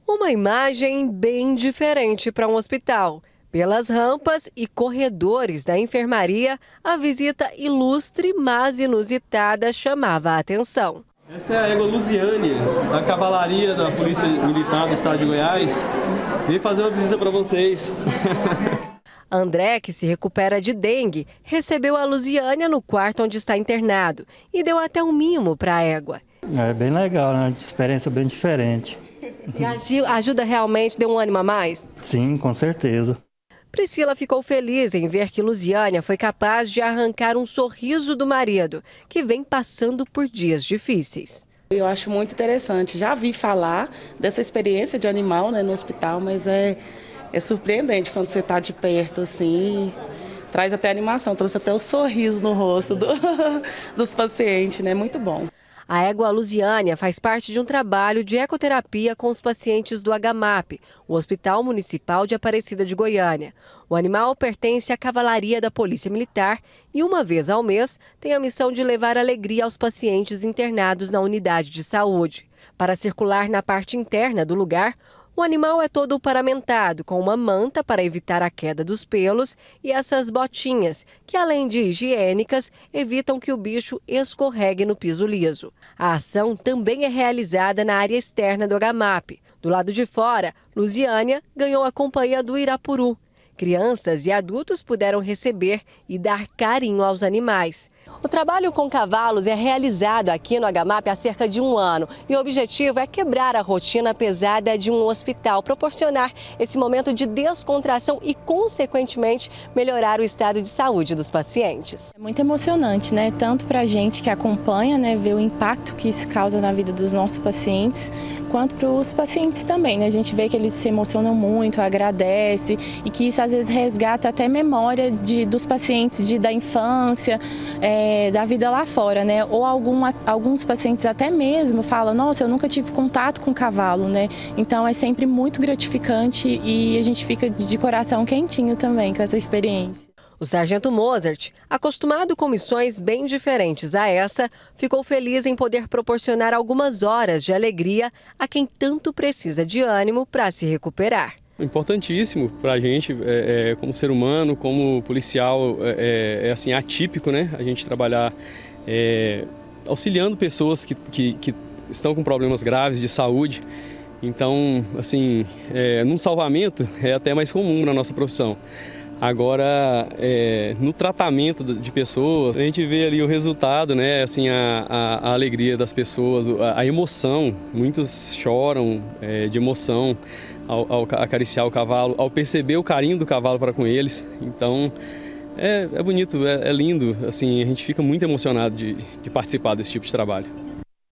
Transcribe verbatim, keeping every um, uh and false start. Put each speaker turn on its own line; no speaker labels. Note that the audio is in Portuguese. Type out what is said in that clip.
Uma imagem bem diferente para um hospital. Pelas rampas e corredores da enfermaria, a visita ilustre, mas inusitada, chamava a atenção.
Essa é a égua Lusiane, da Cavalaria da Polícia Militar do Estado de Goiás. Vim fazer uma visita para vocês.
André, que se recupera de dengue, recebeu a Lusiânia no quarto onde está internado e deu até um mimo para a égua.
É bem legal, né? Experiência bem diferente.
E ajuda realmente, deu um ânimo a mais?
Sim, com certeza.
Priscila ficou feliz em ver que Lusiânia foi capaz de arrancar um sorriso do marido, que vem passando por dias difíceis.
Eu acho muito interessante. Já vi falar dessa experiência de animal, né, no hospital, mas é, é surpreendente quando você está de perto, assim, traz até animação, trouxe até o sorriso no rosto do, dos pacientes, né? Muito bom.
A égua Lusiânia faz parte de um trabalho de ecoterapia com os pacientes do H M A P, o Hospital Municipal de Aparecida de Goiânia. O animal pertence à Cavalaria da Polícia Militar e, uma vez ao mês, tem a missão de levar alegria aos pacientes internados na unidade de saúde. Para circular na parte interna do lugar, o animal é todo paramentado com uma manta para evitar a queda dos pelos e essas botinhas, que além de higiênicas, evitam que o bicho escorregue no piso liso. A ação também é realizada na área externa do H M A P. Do lado de fora, Lusiânia ganhou a companhia do Irapuru. Crianças e adultos puderam receber e dar carinho aos animais. O trabalho com cavalos é realizado aqui no H M A P há cerca de um ano e o objetivo é quebrar a rotina pesada de um hospital, proporcionar esse momento de descontração e, consequentemente, melhorar o estado de saúde dos pacientes.
É muito emocionante, né? Tanto para a gente que acompanha, né, ver o impacto que isso causa na vida dos nossos pacientes, quanto para os pacientes também, né? A gente vê que eles se emocionam muito, agradecem e que isso às vezes resgata até memória de, dos pacientes de, da infância, é, da vida lá fora, né? Ou algum, alguns pacientes até mesmo falam, nossa, eu nunca tive contato com cavalo, né? Então é sempre muito gratificante e a gente fica de coração quentinho também com essa experiência.
O sargento Mozart, acostumado com missões bem diferentes a essa, ficou feliz em poder proporcionar algumas horas de alegria a quem tanto precisa de ânimo para se recuperar.
Importantíssimo para a gente, é, é, como ser humano, como policial, é, é assim, atípico, né? A gente trabalhar é, auxiliando pessoas que, que, que estão com problemas graves de saúde. Então, assim, é, num salvamento é até mais comum na nossa profissão. Agora, é, no tratamento de pessoas, a gente vê ali o resultado, né? Assim, a, a, a alegria das pessoas, a, a emoção. Muitos choram é, de emoção ao, ao acariciar o cavalo, ao perceber o carinho do cavalo para com eles. Então, é, é bonito, é, é lindo. Assim, a gente fica muito emocionado de, de participar desse tipo de trabalho.